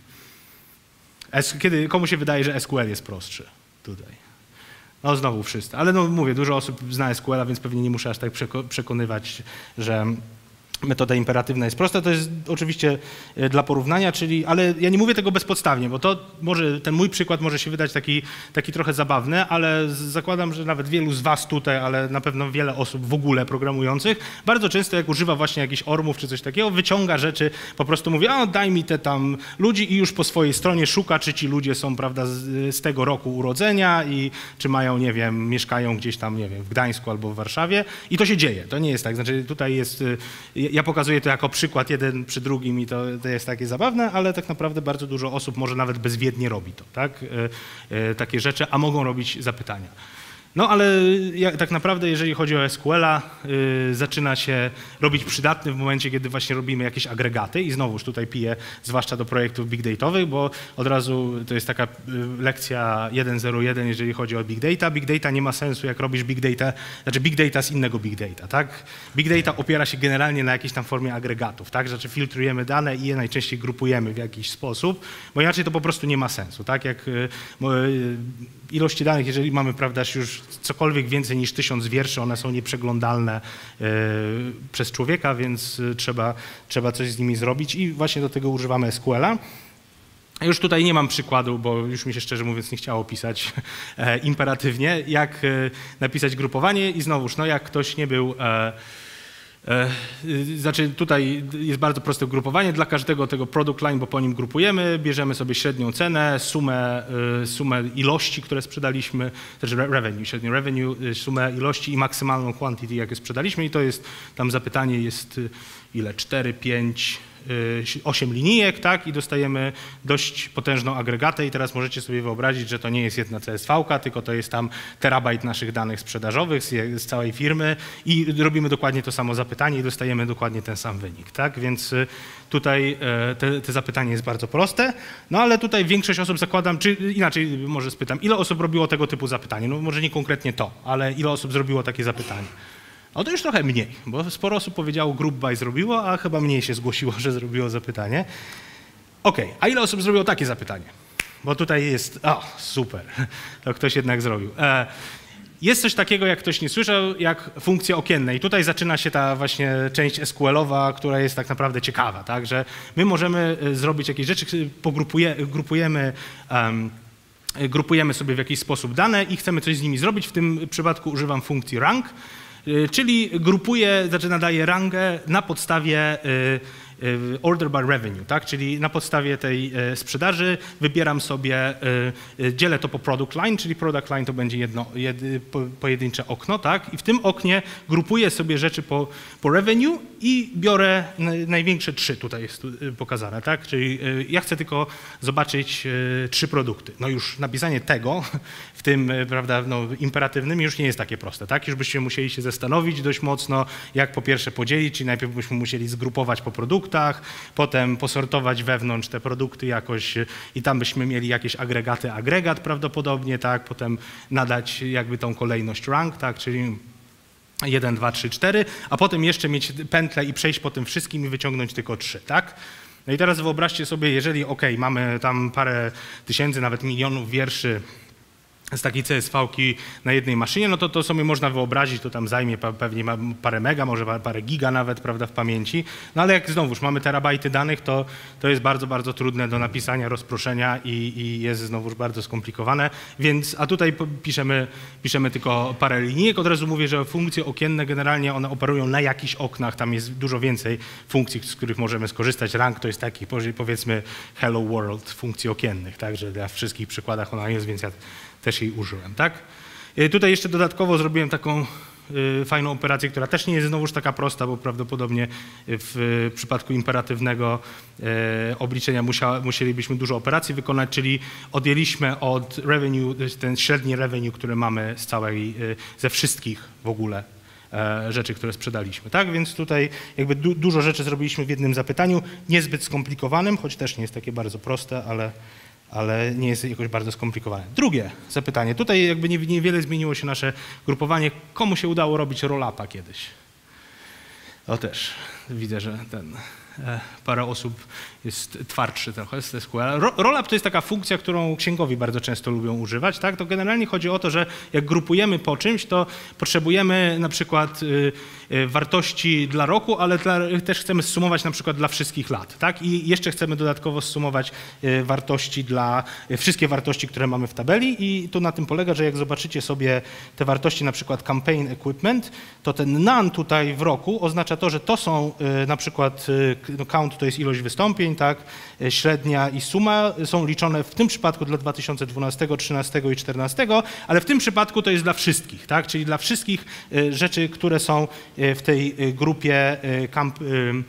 S, kiedy, komu się wydaje, że S Q L jest prostszy? Tutaj. No znowu wszyscy. Ale no mówię, dużo osób zna S Q L-a, więc pewnie nie muszę aż tak przekonywać, że metoda imperatywna jest prosta. To jest oczywiście dla porównania, czyli, ale ja nie mówię tego bezpodstawnie, bo to może, ten mój przykład może się wydać taki, taki trochę zabawny, ale zakładam, że nawet wielu z was tutaj, ale na pewno wiele osób w ogóle programujących, bardzo często jak używa właśnie jakichś ormów czy coś takiego, wyciąga rzeczy, po prostu mówi, a daj mi te tam ludzi i już po swojej stronie szuka, czy ci ludzie są, prawda, z, z tego roku urodzenia i czy mają, nie wiem, mieszkają gdzieś tam, nie wiem, w Gdańsku albo w Warszawie i to się dzieje. To nie jest tak, znaczy tutaj jest, ja pokazuję to jako przykład jeden przy drugim i to, to jest takie zabawne, ale tak naprawdę bardzo dużo osób może nawet bezwiednie robi to, tak? E, e, takie rzeczy, a mogą robić zapytania. No ale ja, tak naprawdę jeżeli chodzi o S Q L-a, y, zaczyna się robić przydatny w momencie, kiedy właśnie robimy jakieś agregaty i znowuż tutaj piję, zwłaszcza do projektów big dataowych, bo od razu to jest taka y, lekcja jeden zero jeden, jeżeli chodzi o big data. Big data nie ma sensu, jak robisz big data, znaczy big data z innego big data, tak? Big data opiera się generalnie na jakiejś tam formie agregatów, tak? Znaczy filtrujemy dane i je najczęściej grupujemy w jakiś sposób, bo inaczej to po prostu nie ma sensu, tak? Jak y, y, ilości danych, jeżeli mamy, prawda, już cokolwiek więcej niż tysiąc wierszy, one są nieprzeglądalne y, przez człowieka, więc y, trzeba, trzeba coś z nimi zrobić i właśnie do tego używamy S Q L-a. Już tutaj nie mam przykładu, bo już mi się szczerze mówiąc nie chciało pisać e, imperatywnie, jak e, napisać grupowanie i znowuż, no jak ktoś nie był e, Znaczy tutaj jest bardzo proste grupowanie dla każdego tego product line, bo po nim grupujemy, bierzemy sobie średnią cenę, sumę, sumę ilości, które sprzedaliśmy, znaczy revenue, średnią revenue, sumę ilości i maksymalną quantity, jakie sprzedaliśmy i to jest, tam zapytanie jest ile, cztery, pięć, osiem linijek, tak, i dostajemy dość potężną agregatę i teraz możecie sobie wyobrazić, że to nie jest jedna C S V-ka, tylko to jest tam terabajt naszych danych sprzedażowych z, z całej firmy i robimy dokładnie to samo zapytanie i dostajemy dokładnie ten sam wynik, tak, więc tutaj te, te zapytanie jest bardzo proste, no ale tutaj większość osób zakładam, czy inaczej może spytam, ile osób robiło tego typu zapytanie, no może nie konkretnie to, ale ile osób zrobiło takie zapytanie? No to już trochę mniej, bo sporo osób powiedziało group by zrobiło, a chyba mniej się zgłosiło, że zrobiło zapytanie. Okej, okay, a ile osób zrobiło takie zapytanie? Bo tutaj jest, o super, to ktoś jednak zrobił. E, jest coś takiego, jak ktoś nie słyszał, jak funkcje okienne i tutaj zaczyna się ta właśnie część S Q L-owa, która jest tak naprawdę ciekawa, tak, że my możemy zrobić jakieś rzeczy, pogrupuje, grupujemy um, grupujemy sobie w jakiś sposób dane i chcemy coś z nimi zrobić, w tym przypadku używam funkcji rank, czyli grupuje, znaczy nadaje rangę na podstawie order by revenue, tak? Czyli na podstawie tej sprzedaży wybieram sobie, dzielę to po product line, czyli product line to będzie jedno, jed, pojedyncze okno, tak? I w tym oknie grupuję sobie rzeczy po, po revenue i biorę największe trzy, tutaj jest pokazane, tak? Czyli ja chcę tylko zobaczyć trzy produkty. No już napisanie tego w tym, prawda, no, imperatywnym już nie jest takie proste, tak? Już byśmy musieli się zastanowić dość mocno, jak po pierwsze podzielić, czyli najpierw byśmy musieli zgrupować po produktach, potem posortować wewnątrz te produkty jakoś i tam byśmy mieli jakieś agregaty, agregat prawdopodobnie, tak? Potem nadać jakby tą kolejność rank, tak? Czyli jeden, dwa, trzy, cztery, a potem jeszcze mieć pętlę i przejść po tym wszystkim i wyciągnąć tylko trzy, tak? No i teraz wyobraźcie sobie, jeżeli ok, mamy tam parę tysięcy, nawet milionów wierszy z takiej C S V-ki na jednej maszynie, no to to sobie można wyobrazić, to tam zajmie pewnie parę mega, może parę giga nawet, prawda, w pamięci. No ale jak znowuż mamy terabajty danych, to, to jest bardzo, bardzo trudne do napisania, rozproszenia i, i jest znowuż bardzo skomplikowane, więc, a tutaj piszemy, piszemy tylko parę linijek. Od razu mówię, że funkcje okienne generalnie one operują na jakichś oknach, tam jest dużo więcej funkcji, z których możemy skorzystać. Rank to jest taki, powiedzmy, hello world funkcji okiennych, także dla wszystkich przykładach ona jest, więc ja też jej użyłem, tak? Tutaj jeszcze dodatkowo zrobiłem taką y, fajną operację, która też nie jest znowuż taka prosta, bo prawdopodobnie w y, przypadku imperatywnego y, obliczenia musiała, musielibyśmy dużo operacji wykonać, czyli odjęliśmy od revenue, ten średni revenue, który mamy z całej, y, ze wszystkich w ogóle y, rzeczy, które sprzedaliśmy, tak? Więc tutaj jakby du dużo rzeczy zrobiliśmy w jednym zapytaniu, niezbyt skomplikowanym, choć też nie jest takie bardzo proste, ale ale nie jest jakoś bardzo skomplikowane. Drugie zapytanie. Tutaj jakby niewiele zmieniło się nasze grupowanie. Komu się udało robić roll-upa kiedyś? O też widzę, że ten, e, parę osób jest twardszy trochę z S Q L. Rollup to jest taka funkcja, którą księgowi bardzo często lubią używać. Tak? To generalnie chodzi o to, że jak grupujemy po czymś, to potrzebujemy na przykład y, y, wartości dla roku, ale dla, też chcemy zsumować na przykład dla wszystkich lat. Tak? I jeszcze chcemy dodatkowo zsumować y, wartości dla, y, wszystkie wartości, które mamy w tabeli i to na tym polega, że jak zobaczycie sobie te wartości, na przykład campaign equipment, to ten none tutaj w roku oznacza to, że to są y, na przykład y, no count to jest ilość wystąpień, tak? Średnia i suma są liczone w tym przypadku dla dwa tysiące dwunastego, trzynastego i czternastego, ale w tym przypadku to jest dla wszystkich, tak? Czyli dla wszystkich rzeczy, które są w tej grupie camp,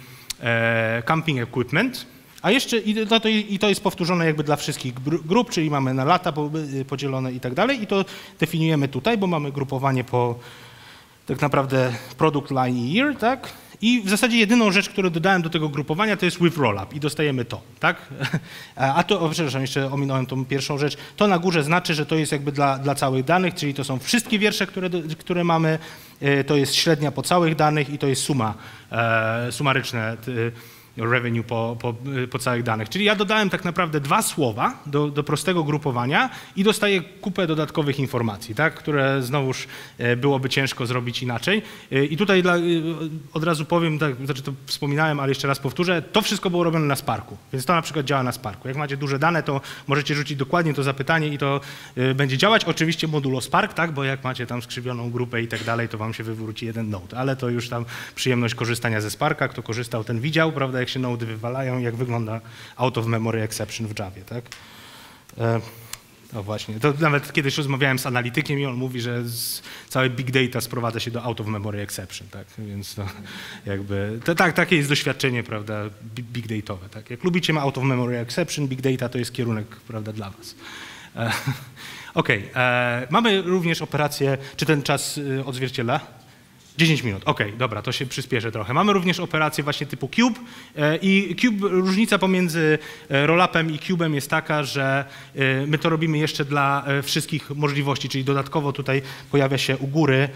camping equipment. A jeszcze i to, i to jest powtórzone jakby dla wszystkich grup, czyli mamy na lata podzielone i tak dalej i to definiujemy tutaj, bo mamy grupowanie po tak naprawdę product line i year, tak? I w zasadzie jedyną rzecz, którą dodałem do tego grupowania, to jest with rollup i dostajemy to, tak? A to, o, przepraszam, jeszcze ominąłem tą pierwszą rzecz. To na górze znaczy, że to jest jakby dla, dla całych danych, czyli to są wszystkie wiersze, które, które mamy, to jest średnia po całych danych i to jest suma, e, sumaryczne revenue po, po, po całych danych. Czyli ja dodałem tak naprawdę dwa słowa do, do prostego grupowania i dostaję kupę dodatkowych informacji, tak, które znowuż byłoby ciężko zrobić inaczej. I tutaj dla, od razu powiem, tak, znaczy to wspominałem, ale jeszcze raz powtórzę, to wszystko było robione na Sparku, więc to na przykład działa na Sparku. Jak macie duże dane, to możecie rzucić dokładnie to zapytanie i to będzie działać. Oczywiście modulo Spark, tak, bo jak macie tam skrzywioną grupę i tak dalej, to wam się wywróci jeden node, ale to już tam przyjemność korzystania ze Sparka, kto korzystał, ten widział, prawda, jak się nody wywalają, jak wygląda out of memory exception w Javie, tak? E, no właśnie, to nawet kiedyś rozmawiałem z analitykiem i on mówi, że z całe big data sprowadza się do out of memory exception, tak? Więc to jakby, to, tak, takie jest doświadczenie, prawda, big dataowe, tak? Jak lubicie ma out of memory exception, big data to jest kierunek, prawda, dla was. E, Okej, okay. Mamy również operację, czy ten czas odzwierciedla? dziesięć minut, okej, okay, dobra, to się przyspieszę trochę. Mamy również operację właśnie typu cube i cube, różnica pomiędzy rollupem i cube'em jest taka, że my to robimy jeszcze dla wszystkich możliwości, czyli dodatkowo tutaj pojawia się u góry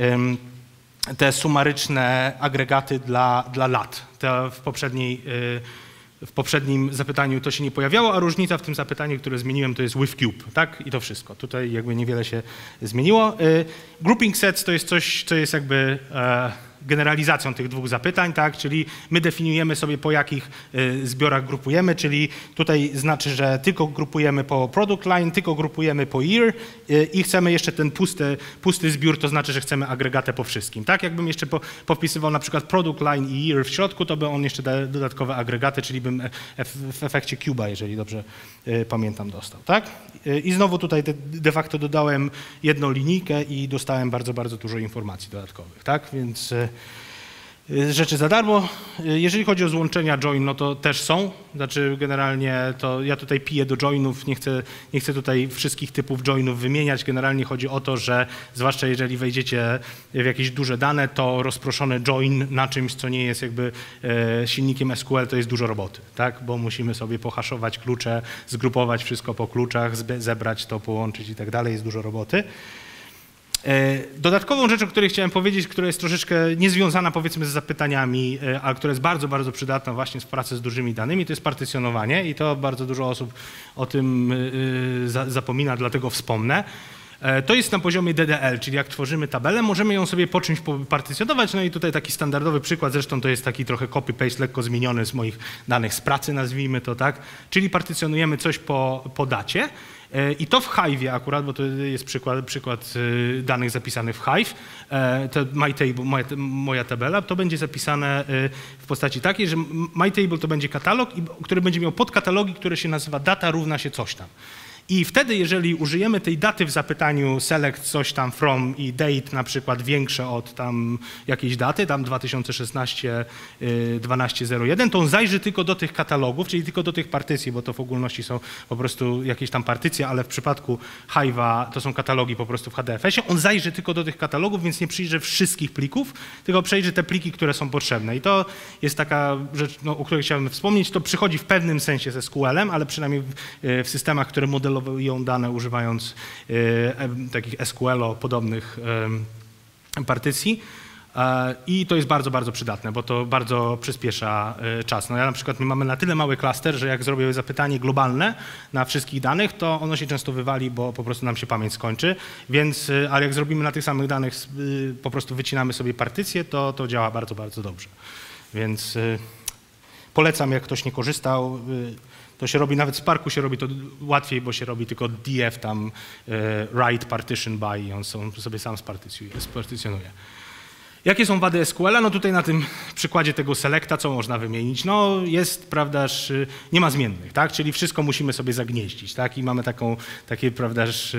te sumaryczne agregaty dla, dla lat. Te w poprzedniej W poprzednim zapytaniu to się nie pojawiało, a różnica w tym zapytaniu, które zmieniłem, to jest with cube, tak? I to wszystko. Tutaj jakby niewiele się zmieniło. Grouping sets to jest coś, co jest jakby generalizacją tych dwóch zapytań, tak? Czyli my definiujemy sobie, po jakich zbiorach grupujemy, czyli tutaj znaczy, że tylko grupujemy po product line, tylko grupujemy po year i chcemy jeszcze ten pusty, pusty zbiór, to znaczy, że chcemy agregatę po wszystkim. Tak? Jakbym jeszcze po, powpisywał na przykład product line i year w środku, to by on jeszcze da dodatkowe agregaty, czyli bym w efekcie cube'a, jeżeli dobrze pamiętam, dostał. Tak? I znowu tutaj de, de facto dodałem jedną linijkę i dostałem bardzo, bardzo dużo informacji dodatkowych. Tak? Więc rzeczy za darmo. Jeżeli chodzi o złączenia join, no to też są. Znaczy generalnie to ja tutaj piję do joinów, nie chcę, nie chcę tutaj wszystkich typów joinów wymieniać. Generalnie chodzi o to, że zwłaszcza jeżeli wejdziecie w jakieś duże dane, to rozproszony join na czymś, co nie jest jakby e, silnikiem S Q L, to jest dużo roboty, tak? Bo musimy sobie pohaszować klucze, zgrupować wszystko po kluczach, zebrać to, połączyć i tak dalej, jest dużo roboty. Dodatkową rzeczą, o której chciałem powiedzieć, która jest troszeczkę niezwiązana powiedzmy z zapytaniami, ale która jest bardzo, bardzo przydatna właśnie w pracy z dużymi danymi, to jest partycjonowanie i to bardzo dużo osób o tym zapomina, dlatego wspomnę. To jest na poziomie D D L, czyli jak tworzymy tabelę, możemy ją sobie po czymś partycjonować, no i tutaj taki standardowy przykład, zresztą to jest taki trochę copy-paste, lekko zmieniony z moich danych z pracy, nazwijmy to tak, czyli partycjonujemy coś po, po dacie. I to w Hive'ie akurat, bo to jest przykład, przykład danych zapisanych w Hive, to MyTable, moja, moja tabela, to będzie zapisane w postaci takiej, że MyTable to będzie katalog, który będzie miał podkatalogi, które się nazywa data równa się coś tam. I wtedy, jeżeli użyjemy tej daty w zapytaniu select coś tam from i date na przykład większe od tam jakiejś daty, tam dwa tysiące szesnaście dwanaście zero jeden, to on zajrzy tylko do tych katalogów, czyli tylko do tych partycji, bo to w ogólności są po prostu jakieś tam partycje, ale w przypadku Hive'a to są katalogi po prostu w H D F S-ie. On zajrzy tylko do tych katalogów, więc nie przyjrzy wszystkich plików, tylko przejrzy te pliki, które są potrzebne. I to jest taka rzecz, no, o której chciałbym wspomnieć. To przychodzi w pewnym sensie z S Q L-em, ale przynajmniej w, w systemach, które modelują ją dane używając e, takich S Q L-o-podobnych e, partycji. E, I to jest bardzo, bardzo przydatne, bo to bardzo przyspiesza e, czas. No ja na przykład my mamy na tyle mały klaster, że jak zrobię zapytanie globalne na wszystkich danych, to ono się często wywali, bo po prostu nam się pamięć skończy. Więc, e, ale jak zrobimy na tych samych danych, e, po prostu wycinamy sobie partycję, to, to działa bardzo, bardzo dobrze. Więc e, polecam, jak ktoś nie korzystał. E, To się robi, nawet w Sparku się robi to łatwiej, bo się robi tylko D F tam e, write partition by i on sobie sam spartycjonuje. Jakie są wady S Q L-a? No tutaj na tym przykładzie tego selecta, co można wymienić? No jest, prawdaż, nie ma zmiennych, tak? Czyli wszystko musimy sobie zagnieździć, tak? I mamy taką, takie, prawdaż,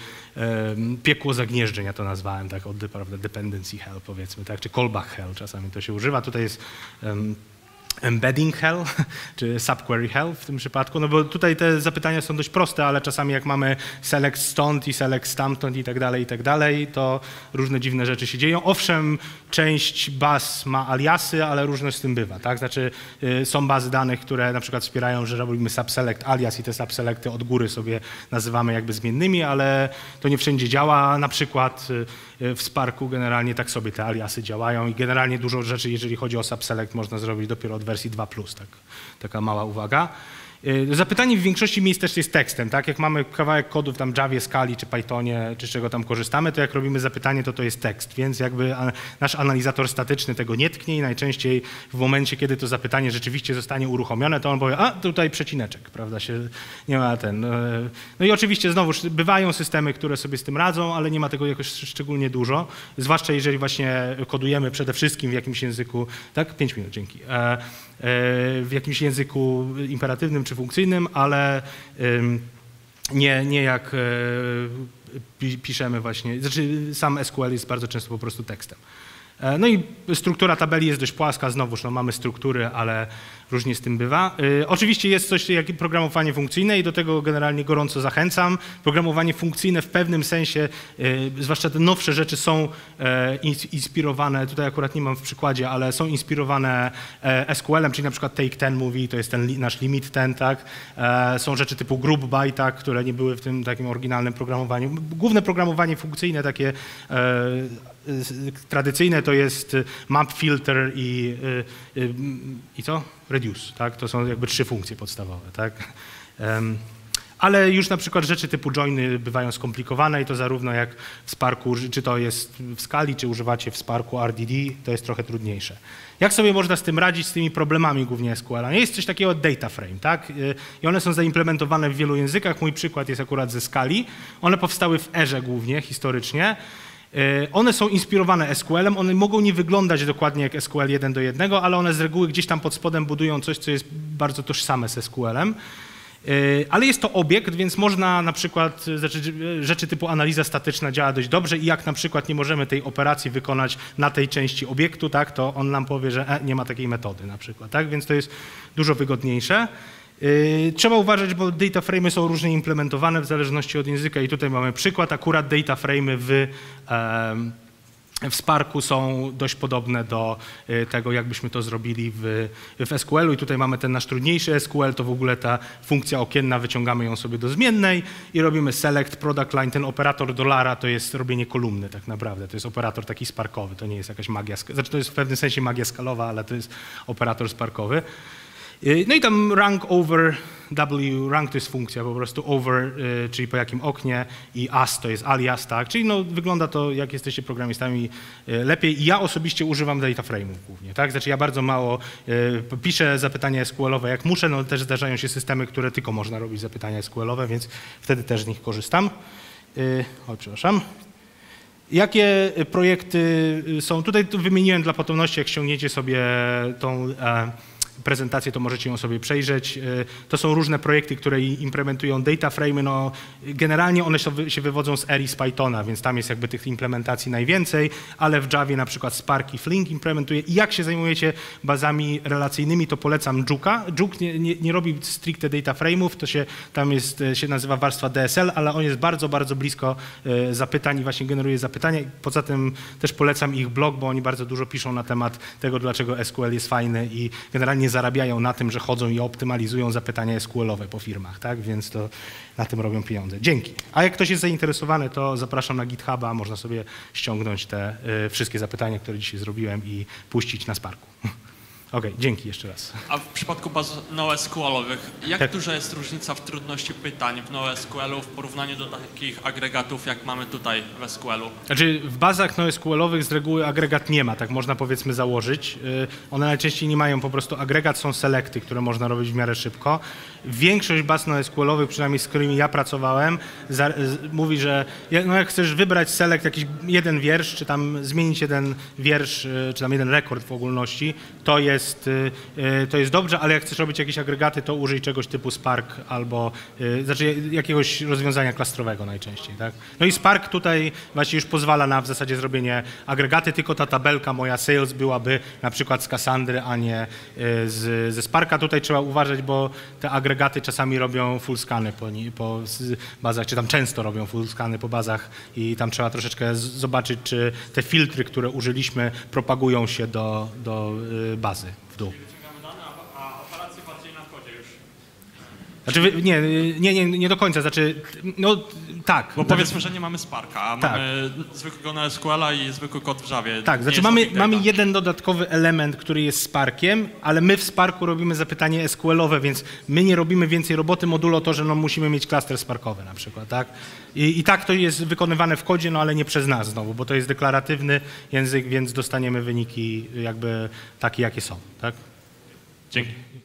piekło zagnieżdżeń, ja to nazwałem, tak, od, prawda, dependency hell, powiedzmy, tak? Czy callback hell czasami to się używa. Tutaj jest um, embedding hell, czy subquery hell w tym przypadku, no bo tutaj te zapytania są dość proste, ale czasami jak mamy select stąd i select stamtąd i tak dalej, i tak dalej, to różne dziwne rzeczy się dzieją. Owszem, część baz ma aliasy, ale różne z tym bywa, tak? Znaczy y, są bazy danych, które na przykład wspierają, że robimy subselect alias i te subselecty od góry sobie nazywamy jakby zmiennymi, ale to nie wszędzie działa. Na przykład y, w Sparku generalnie tak sobie te aliasy działają i generalnie dużo rzeczy, jeżeli chodzi o subselect, można zrobić dopiero od wersji dwa plus, tak, taka mała uwaga. Zapytanie w większości miejsc też jest tekstem, tak? Jak mamy kawałek kodu w tam Javie, Scali czy Pythonie, czy z czego tam korzystamy, to jak robimy zapytanie, to to jest tekst, więc jakby nasz analizator statyczny tego nie tknie i najczęściej w momencie, kiedy to zapytanie rzeczywiście zostanie uruchomione, to on powie, a tutaj przecineczek, prawda, się nie ma ten. No i oczywiście znowu bywają systemy, które sobie z tym radzą, ale nie ma tego jakoś szczególnie dużo, zwłaszcza jeżeli właśnie kodujemy przede wszystkim w jakimś języku, tak, pięć minut, dzięki, w jakimś języku imperatywnym czy funkcyjnym, ale nie, nie jak piszemy właśnie, znaczy sam S Q L jest bardzo często po prostu tekstem. No i struktura tabeli jest dość płaska, znowuż no, mamy struktury, ale różnie z tym bywa. Y, oczywiście jest coś jak programowanie funkcyjne i do tego generalnie gorąco zachęcam. Programowanie funkcyjne w pewnym sensie, y, zwłaszcza te nowsze rzeczy są y, inspirowane, tutaj akurat nie mam w przykładzie, ale są inspirowane y, S Q L-em, czyli na przykład take ten mówi, to jest ten li, nasz limit ten, tak. Y, są rzeczy typu group by, tak, które nie były w tym takim oryginalnym programowaniu. Główne programowanie funkcyjne, takie y, tradycyjne, to jest map, filter i, y, i co? Reduce, tak? To są jakby trzy funkcje podstawowe, tak? Um, Ale już na przykład rzeczy typu joiny bywają skomplikowane i to zarówno jak w Sparku, czy to jest w skali, czy używacie w Sparku R D D, to jest trochę trudniejsze. Jak sobie można z tym radzić, z tymi problemami głównie S Q L-a? Jest coś takiego jak data frame, tak? I one są zaimplementowane w wielu językach. Mój przykład jest akurat ze skali. One powstały w erze głównie, historycznie. One są inspirowane S Q L-em, one mogą nie wyglądać dokładnie jak S Q L jeden do jednego, ale one z reguły gdzieś tam pod spodem budują coś, co jest bardzo tożsame z S Q L-em. Ale jest to obiekt, więc można na przykład rzeczy, rzeczy typu analiza statyczna działa dość dobrze i jak na przykład nie możemy tej operacji wykonać na tej części obiektu, tak, to on nam powie, że e, nie ma takiej metody na przykład, tak, więc to jest dużo wygodniejsze. Yy, trzeba uważać, bo data frame'y są różnie implementowane w zależności od języka i tutaj mamy przykład, akurat data frame'y w yy, w Sparku są dość podobne do tego, jakbyśmy to zrobili w, w S Q L-u i tutaj mamy ten nasz trudniejszy S Q L, to w ogóle ta funkcja okienna, wyciągamy ją sobie do zmiennej i robimy select product line, ten operator dolara to jest robienie kolumny tak naprawdę, to jest operator taki sparkowy, to nie jest jakaś magia, znaczy to jest w pewnym sensie magia skalowa, ale to jest operator sparkowy. No i tam rank over W, rank to jest funkcja po prostu over, czyli po jakim oknie i as to jest alias, tak, czyli no wygląda to, jak jesteście programistami, lepiej. I ja osobiście używam data frame'ów głównie, tak, znaczy ja bardzo mało piszę zapytania S Q L-owe jak muszę, no też zdarzają się systemy, które tylko można robić zapytania S Q L-owe, więc wtedy też z nich korzystam. O, przepraszam. Jakie projekty są, tutaj wymieniłem dla potomności, jak ściągniecie sobie tą prezentację, to możecie ją sobie przejrzeć. To są różne projekty, które implementują data frame'y. No, generalnie one się wywodzą z R i z Pythona, więc tam jest jakby tych implementacji najwięcej, ale w Javie na przykład Spark i Flink implementuje. I jak się zajmujecie bazami relacyjnymi, to polecam Juke'a. Juke nie, nie, nie robi stricte data frame'ów, to się tam jest, się nazywa warstwa D S L, ale on jest bardzo, bardzo blisko zapytań i właśnie generuje zapytania. Poza tym też polecam ich blog, bo oni bardzo dużo piszą na temat tego, dlaczego S Q L jest fajny i generalnie zarabiają na tym, że chodzą i optymalizują zapytania S Q L-owe po firmach, tak? Więc to na tym robią pieniądze. Dzięki. A jak ktoś jest zainteresowany, to zapraszam na GitHuba, można sobie ściągnąć te y, wszystkie zapytania, które dzisiaj zrobiłem i puścić na Sparku. Okej, okay, dzięki jeszcze raz.
A w przypadku baz NoSQL-owych, jak
tak.
duża jest różnica w trudności pytań w NoSQL-u w porównaniu do takich agregatów, jak mamy tutaj w S Q L-u?
Znaczy w bazach NoSQL-owych z reguły agregat nie ma, tak można powiedzmy założyć. One najczęściej nie mają po prostu agregat, są selekty, które można robić w miarę szybko. Większość baz NoSQL-owych, przynajmniej z którymi ja pracowałem, za, z, mówi, że no jak chcesz wybrać select jakiś jeden wiersz, czy tam zmienić jeden wiersz, czy tam jeden rekord w ogólności, to jest Jest, to jest dobrze, ale jak chcesz robić jakieś agregaty, to użyj czegoś typu Spark albo znaczy jakiegoś rozwiązania klastrowego najczęściej. Tak? No i Spark tutaj właśnie już pozwala na w zasadzie zrobienie agregaty, tylko ta tabelka moja sales byłaby na przykład z Cassandry, a nie z, ze Sparka. Tutaj trzeba uważać, bo te agregaty czasami robią full scany po, po bazach, czy tam często robią full scany po bazach i tam trzeba troszeczkę zobaczyć, czy te filtry, które użyliśmy, propagują się do, do bazy. W dół.
Wyciągamy dane, a operacje bardziej na kodzie już.
Znaczy, nie, nie, nie, nie do końca, znaczy, no tak.
Bo powiedzmy, że nie mamy Sparka, a tak. mamy zwykłego NoSQL-a i zwykły kod w Javie.
Tak, znaczy mamy, mamy jeden dodatkowy element, który jest Sparkiem, ale my w Sparku robimy zapytanie S Q L-owe, więc my nie robimy więcej roboty modulo to, że no musimy mieć klaster Sparkowy na przykład, tak? I, I tak to jest wykonywane w kodzie, no ale nie przez nas znowu, bo to jest deklaratywny język, więc dostaniemy wyniki jakby takie, jakie są, tak?
Dzięki.